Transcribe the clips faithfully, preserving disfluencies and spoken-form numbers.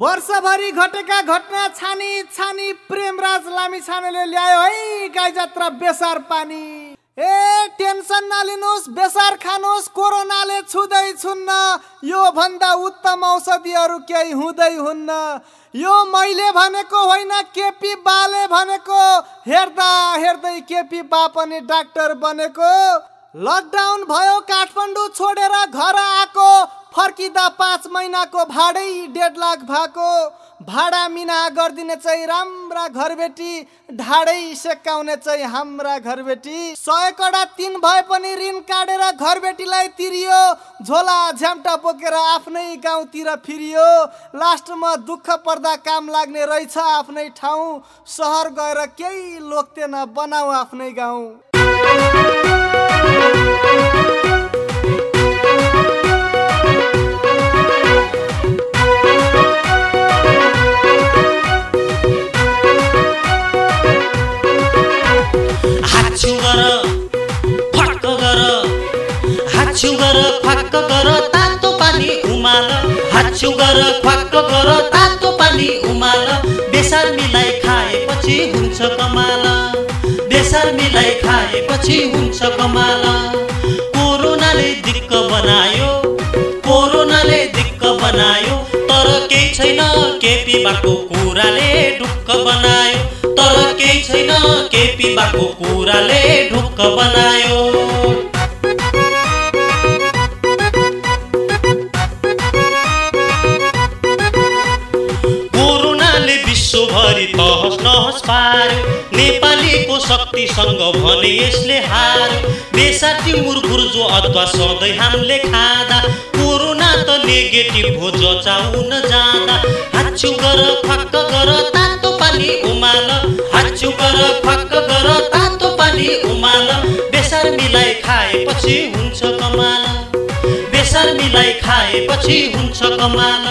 वर्षभरि घटेका घटना छानी छानी प्रेमराज लामिछानेले ल्यायो है गाई जात्रा बेसार पानी। ए टेन्सन नलिनुहोस्, बेसार खानुहोस्, कोरोनाले छुँदै छुन्न, यो भन्दा उत्तम औषधिहरू केही हुँदै हुन्न। यो मैले भनेको होइन, केपी बाले भनेको। हेर्दा हेर्दै केपी बा पनि डाक्टर बनेको। लकडाउन भयो, काठमाडौँ छोडेर घर आएको, फर्किँदा पाँच महिनाको भाडै डेढ लाख भएको। भाडा मिना गरिदिने चाहिँ राम्रा घरबेटी, ढाडै सेकाउने चाहिँ हाम्रा घरबेटी। सय कडा तिन भए पनि ऋण काटेर घरबेटीलाई तिरियो, झोला झ्याम्टा बोकेर आफ्नै गाउँतिर फिरियो। लास्टमा दुःख पर्दा काम लाग्ने रहेछ आफ्नै ठाउँ, सहर गएर केही लोक्तेन बनाऊ आफ्नै गाउँ। हाच्छ्यु गर ख्वाक्क गर तातो पानी उमाल, हाच्छ्यु गर ख्वाक्क गर तातो पानी उमाल। बेसार मिलाई खाएपछि हुन्छ कमाल, बेसार मिलाई खाएपछि हुन्छ कमाल। कोरोनाले दिक्क बनायो, कोरोनाले दिक्क बनायो, तर केही छैन केपी बाको कुराले ढुक्क बनायो, तर केही छैन केपी बाको कुराले ढुक्क बनायो। विश्वभरि तहस नहस पार्यो, नेपालीको शक्तिसँग भने यसले हार्यो। बेसाती मुरगुर्जो अथवा सधैँ हामीले खाँदा, कोरोना त नेगेटिभ हो जचाउन जाँदा। हाच्छ्यु गर ख्वाक्क गर तातो पानी उमाल, हाच्छ्यु गर ख्वाक्क गर तातो पानी उमाल। बेसार मिलाई खाएपछि हुन्छ कमाल, बेसार मिलाई खाएपछि हुन्छ कमाल।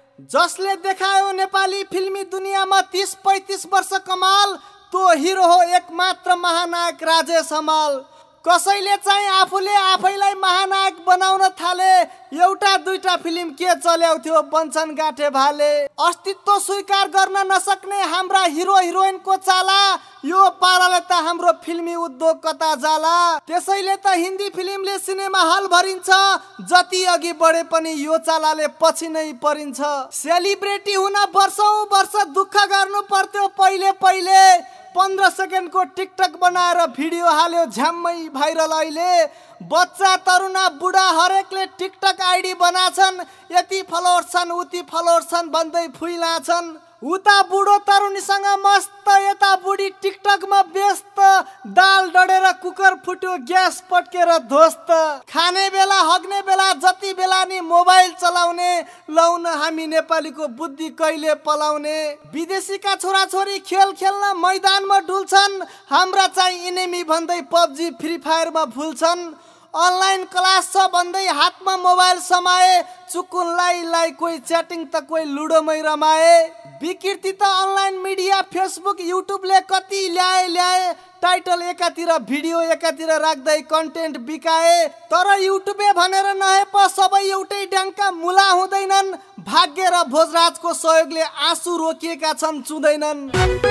जसले देखायो नेपाली फिल्मी दुनियाँमा तीस पैंतीस वर्ष कमाल, तो हिरो हो एक मात्र महानायक राजेश हमाल। कसैले चाहिँ आफूले आफैलाई महानायक बनाउन थाले, एउटा दुईटा फिल्म के चल्याउँथ्यो बन्छन् गाँठे भाले। अस्तित्व स्वीकार गर्न नसक्ने हाम्रा हिरो हिरोइनको चाला, यो पाराले त हाम्रो फिल्मी उद्योग कता जाला। त्यसैले त हिन्दी फिल्मले सिनेमा हल भरिन्छ, जति अघि बढे पनि यो चालाले पछि नै परिन्छ। सेलिब्रेटी हुन वर्षौं वर्ष दुःख गर्नु पर्थ्यो पहिले पहिले, पन्ध्र सेकेन्डको टिकटक बनाएर भिडियो हाल्यो झ्याम्मै भाइरल अहिले। बच्चा तरुणा बुढा हरेकले टिकटक आइडी बनाछन्, यति फलोवर्स छन् उति फलोवर्स छन् भन्दै फुइलाछन्। उता बुढो तरुणीसँग मस्त, यता बुढी टिकटकमा व्यस्त। दाल डढेर कुकर फुट्यो, ग्यास पट्केर ध्वस्त। खाने बेला हग्ने बेला जति बेला नि मोबाइल चलाउने, लौन हामी नेपालीको बुद्धि कहिले पलाउने। विदेशीका छोराछोरी खेल खेल्न मैदानमा डुल्छन्, हाम्रा चाहिँ इनेमी भन्दै पब्जी फ्री फायरमा भुल्छन्। अनलाइन क्लास छ भन्दै हातमा मोबाइल समाए, चुकुनलाई लाई कोही च्याटिङ त कोही लुडोमै रमाए। विकृति त अनलाइन मिडिया फेसबुक युट्युबले कति ल्याए ल्याए, टाइटल एकातिर भिडियो एकातिर राख्दै कन्टेन्ट बिकाए। तर युट्युबे भनेर नहे प सबै एउटै ड्याङ्का मुला हुँदैनन्, भाग्य र भोजराजको सहयोगले आँसु रोकिएका छन् चुँदैनन्।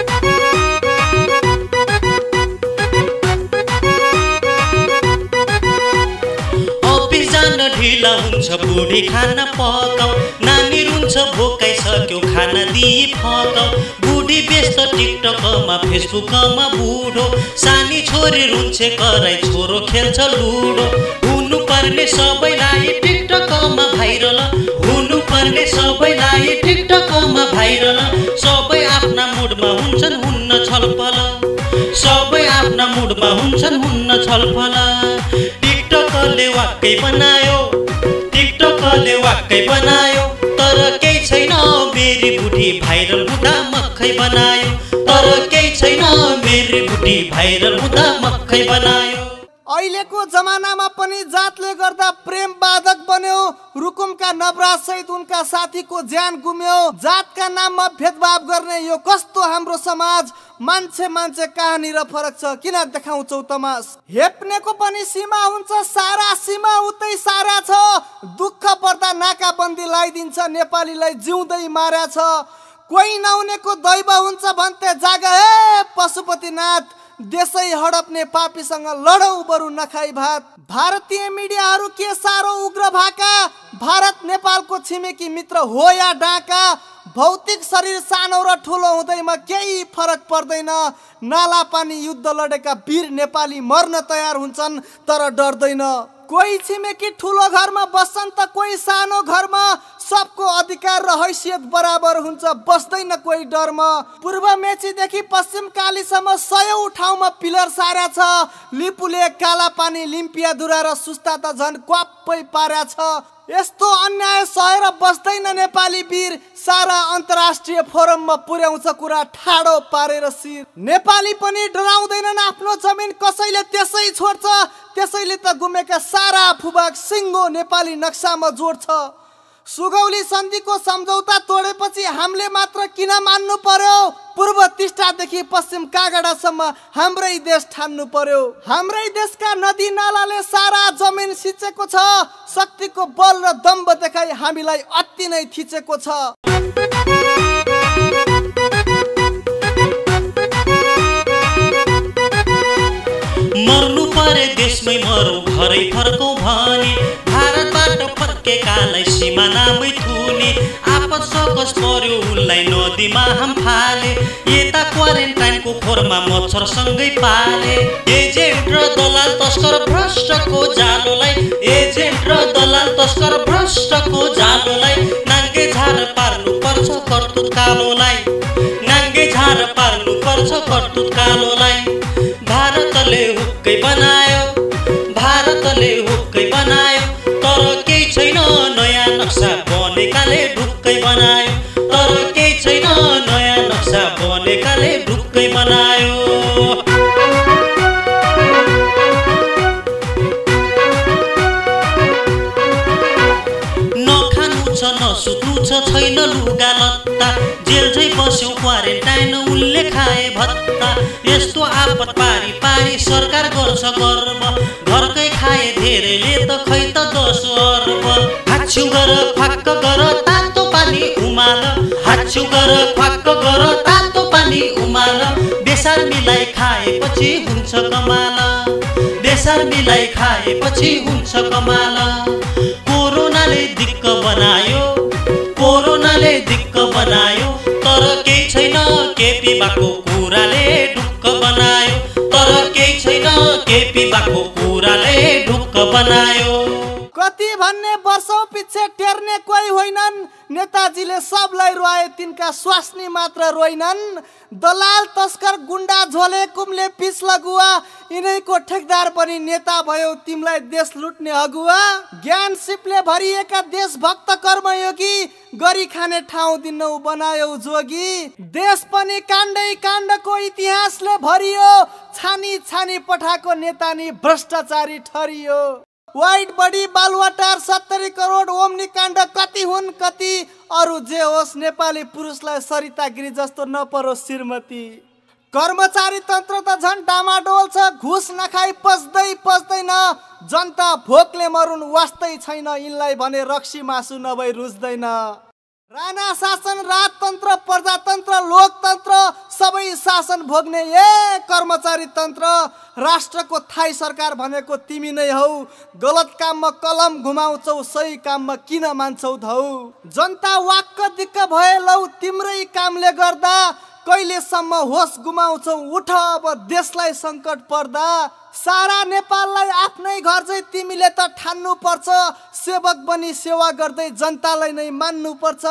ढिला हुन्छ बुढी खाना पकाऊ, नानी रुन्छ भोकाइसक्यो खाना दिई फकाऊ। बुढी व्यस्त टिकटकमा फेसबुकमा बुढो, सानी छोरी रुन्छे कराई छोरो खेल्छ लुडो। हुनु पर्ने सबैलाई टिकटकमा भाइरल, हुनु पर्ने सबैलाई टिकटकमा भाइरल। सबै आफ्ना मुडमा हुन्छन् हुन्न छलफल, सबै आफ्ना मुडमा हुन्छन् हुन्न छलफल। टिकटकले वाक्कै बनायो, टिकटकले वाक्कै बनायो, तर केही छैन मेरी बुढी भाइरल हुँदा मक्खै बनायो, तर केही छैन मेरी बुढी भाइरल हुँदा मक्खै बनायो। अहिलेको जमानामा पनि जातले गर्दा प्रेम बाधक बन्यो, रुकुमका नवराज सहित उनका साथीको ज्यान गुम्यो। जातका नाममा भेदभाव गर्ने यो कस्तो हाम्रो समाज, मान्छे मान्छे कहाँनिर फरक छ, किन देखाउँछौ तमास। हेप्नेको पनि सीमा हुन्छ, सारा सीमा उतै सारा छ। दुःख पर्दा नाकाबन्दी लगाइदिन्छ नेपालीलाई जिउँदै मार्याछ कोही नहुनेको दैव हुन्छ भन्थे जाग हे पशुपतिनाथ देशै हडप्ने पापीसँग लडौ बरु नखाई भात भारतीय मिडियाहरू के सारो उग्र भाका भारत नेपालको छिमेकी मित्र हो या डाका भौतिक शरीर सानो र ठुलो हुँदैमा केही फरक पर्दैन नाला पानी युद्ध लडेका वीर नेपाली मर्न तयार हुन्छन् तर डर्दैन कोही छिमेकी ठुलो घरमा बस्छन् त कोही सानो घरमा सबको अधिकार र हैसियत बराबर हुन्छ बस्दैन कोही डरमा पूर्व मेचीदेखि पश्चिम कालीसम्म सयौं ठाउँमा पिलर सार्या छ लिपुले काला पानी लिम्पियाधुरा र सुस्ता त झन् क्वाप्पै पार्या छ यस्तो अन्याय सहेर बस्दैन नेपाली वीर सारा अन्तर्राष्ट्रिय फोरममा पुर्याउँछ कुरा ठाडो पारेर शिर नेपाली पनि डराउँदैनन् आफ्नो जमिन कसैले त्यसै छोड्छ त्यसैले त गुमेका सारा भूभाग सिङ्गो नेपाली नक्सामा जोड्छ सुगौली सन्धिको सम्झौता तोडेपछि हामीले मात्र किन मान्नु पर्यो पूर्व टिस्टादेखि पश्चिम कागडासम्म हाम्रै देश ठान्नु पर्यो हाम्रै देशका नदी नालाले सारा जमिन सिंचेको छ शक्तिको बल र दम्ब देखाई हामीलाई अति नै थिचेको छ मर्नु परे देशमै मरौ घरै फर्कौ भने भारतबाट फर्केकालाई सिमानामै थुने आपत सकस पर्यो उनलाई नदीमा हाम फाले यता क्वारेन्टाइनको खोरमा मच्छरसँगै पाले एजेन्ट र दलाल तस्कर भ्रष्टको जालोलाई एजेन्ट र दलाल तस्कर भ्रष्टको जालोलाई नाङ्गे झार पार्नु पर्छ कर्तुत कालोलाई नाङ्गे झार पार्नु पर्छ कर्तुत कालोलाई भारतले हुक्कै बनायो भारतले हुक्कै बनायो तर केही छैन नयाँ नक्सा बनेकाले ढुक्कै बनायो तर केही छैन नयाँ नक्सा बनेकाले ढुक्कै बनायो नखानु छ नसुत्नु छ छैन लुगा लत्ता जेल झै बस्यो क्वारेन्टाइन उनले खाए भत्ता यस्तो आपत पारी पारी सरकार गर्छ गर्व घरकै खाए धेरैले त खै त दस अर्ब हाच्छ्यु गर ख्वाक्क गर तातो पानी उमाल हाच्छ्यु गर ख्वाक्क गर तातो पानी उमाल बेसार मिलाई खाएपछि हुन्छ कमाल बेसार मिलाई खाएपछि हुन्छ कमाल कोरोनाले दिक्क बनायो कोरोनाले दिक्क बनायो तर केही छैन केपी बाको कुराले ढुक्क बनायो तर केही छैन केपी बाको कुराले ढुक्क बनायो कति भन्ने वर्षौं पिछे टेर्ने कोही होइनन् नेताजीले सबलाई रोए तिनका स्वास्नी मात्र रोइनन् दलाल तस्कर गुण्डा झोले कुम्ले पिस लगुवा यिनैको ठेकदार पनि नेता भयो तिमीलाई देश लुट्ने अगुवा ज्ञान सिपले भरिएका देशभक्त कर्मयोगी गरी खाने ठाउँ दिनौ बनायौ जोगी देश पनि काण्डै काण्डको इतिहासले भरियो छानी छानी पठाएको नेता नि भ्रष्टाचारी ठरियो वाइट बडी बालुवाटार सत्तरी करोड ओम्नी काण्ड कति हुन् कति अरु जे होस् नेपाली पुरुषलाई सरिता गिरी जस्तो नपरोस् श्रीमती कर्मचारी तन्त्र त झन् डामाडोल छ घुस नखाई पस्दै पस्दैन जनता भोकले मरुन् वास्तै छैन यिनलाई भने रक्सी मासु नभई रुच्दैन राणा शासन राजतन्त्र प्रजातन्त्र लोकतन्त्र सबै शासन भोग्ने ए कर्मचारी तन्त्र राष्ट्रको थाई सरकार भनेको तिमी नै हौ गलत काममा कलम घुमाउँछौ सही काममा किन मान्छौ धौ जनता वाक्क दिक्क भए लौ तिम्रै कामले गर्दा कहिलेसम्म होस गुमाउँछौ उठ अब देशलाई सङ्कट पर्दा सारा नेपाललाई आफ्नै घर चाहिँ तिमीले त ठान्नु पर्छ सेवक बनी सेवा गर्दै जनतालाई नै मान्नु पर्छ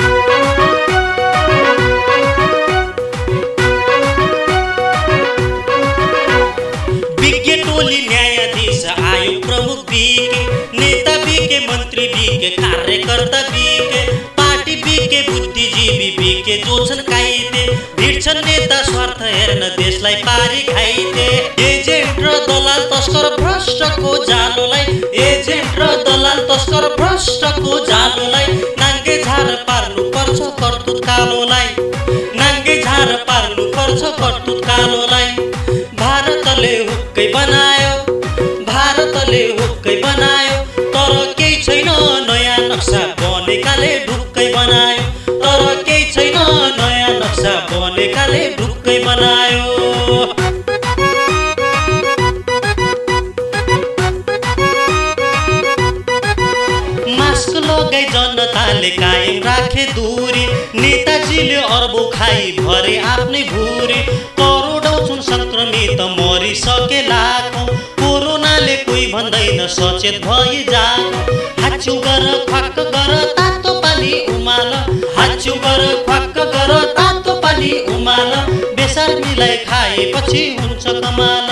विज्ञ टोली न्यायाधीश आयोग प्रमुख बीके नेता बीके मन्त्री बीके कार्यकर्ता बीके पार्टी बीके बुद्धिजीवी बीके जोछन् काइते भिड्छन् नेता स्वार्थ हेर्न देशलाई पारी खाइते एजेन्ट र दलाल तस्कर भ्रष्टको जालोलाई एजेन्ट र दलाल तस्कर भ्रष्टको जालोलाई नाङ्गे झार पार्नु पर्छ कर्तुत कालोलाई नाङ्गे झार पार्नु पर्छ कर्तुत कालोलाई भारतले हुक्कै बनायो भारतले हुक्कै बनायो तर केही छैन नयाँ नक्सा लैकाले ढुक्कै बनायो। मास्क लगाई जनताले कायम राखे दूरी, नेताजीले अर्बौं खाई भरे आफ्नै भुरी। करोडौं छन् संक्रमित मरिसके लाखौं, कोरोनाले कोही भन्दैन सचेत भई जागौं। हाच्यु गर ख्वाक्क गर तातो पानी उमाल, हाच्यु गर ख्वाक्क गर तातो पानी उमाल। बेसार मिलाई खाएपछि हुन्छ कमाल,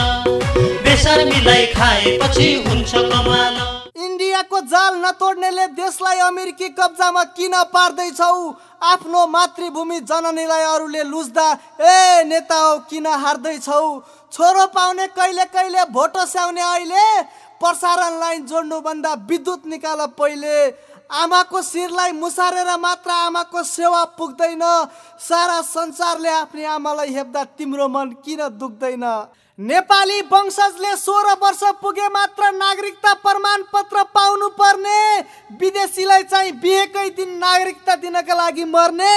बेसार मिलाई खाएपछि हुन्छ कमाल। इन्डियाको जाल नतोड्नेले देशलाई अमेरिकी कब्जामा किन पार्दैछौ? आफ्नो मातृभूमि जननीलाई अरूले लुच्दा ए नेता हो किन हार्दैछौ? छोरो पाउने कहिले कहिले भोटो स्याउने अहिले, प्रसारण लाइन जोड्नुभन्दा विद्युत निकाल पहिले। आमाको शिरलाई मुसारेर मात्र आमाको सेवा पुग्दैन, सारा संसारले आफ्नी आमालाई हेप्दा तिम्रो मन किन दुख्दैन? नेपाली वंशजले सोह्र वर्ष पुगे मात्र नागरिकता प्रमाण पत्र पाउनु पर्ने, विदेशीलाई चाहिँ बिहेकै दिन नागरिकता दिनका लागि मर्ने।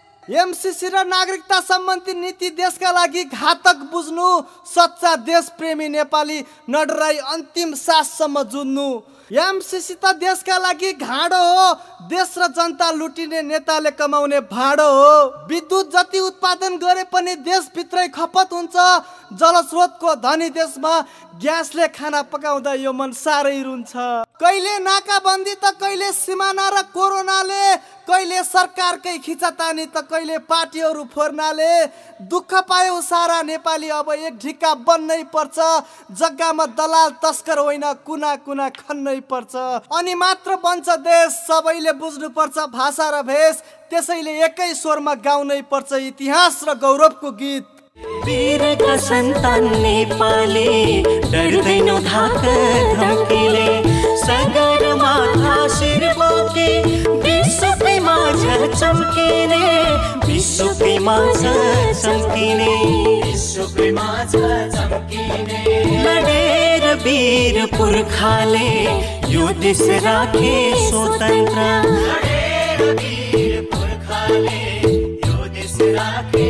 एमसीसी र नागरिकता सम्बन्धी नीति देशका लागि घातक बुझ्नु, सच्चा देशप्रेमी नेपाली नडराई अन्तिम साससम्म जुझ्नु। एमसीसी त देशका लागि घाँडो हो, देश र जनता लुटिने नेताले कमाउने भाँडो हो। विद्युत जति उत्पादन गरे पनि देशभित्रै खपत हुन्छ, जलस्रोतको धनी देशमा ग्यासले खाना पकाउँदा यो मन साह्रै रुन्छ। कहिले नाकाबन्दी त कहिले सिमाना र कोरोनाले, कहिले सरकारकै खिचातानी त कहिले पार्टीहरू फोर्नाले। दुःख पायो सारा नेपाली, अब एक ढिक्का बन्नै पर्छ, जग्गामा दलाल तस्कर होइन कुना कुना खन्नै पर्छ। अनि मात्र बन्छ देश, सबैले बुझ्नुपर्छ भाषा र भेष, त्यसैले एकै स्वरमा गाउनै पर्छ इतिहास र गौरवको गीत। वीरका सन्तान नेपाली, डर्दैनौ धाक धम्कीले, सगरमा शिर बोके विश्वकै माझ चम्किने, विश्वकै माझ चम्किने, विश्वकै माझ चम्किने। लडेर वीर पुर्खाले यो देश राखे स्वतन्त्र, लडेर वीर पुर्खाले यो देश राखे